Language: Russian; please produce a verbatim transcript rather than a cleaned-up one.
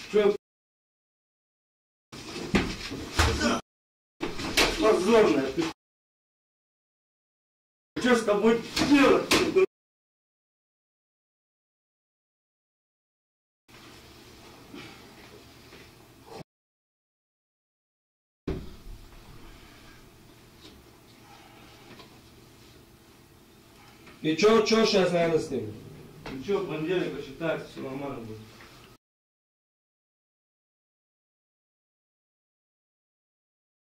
Что? Позорная ты. Что с тобой делать? И чё, чё сейчас, наверное, с ним? Ничего, понедельник посчитается, все нормально будет.